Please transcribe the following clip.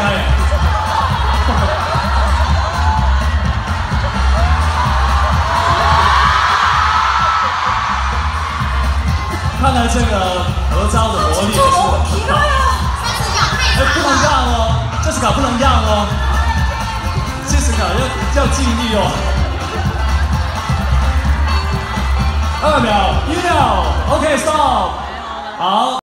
害耶！看来这个合照的魔力是很大。哎，不能让哦，这斯卡不能让哦，这斯卡要尽力哦。2秒，1秒 ，OK，stop， 好。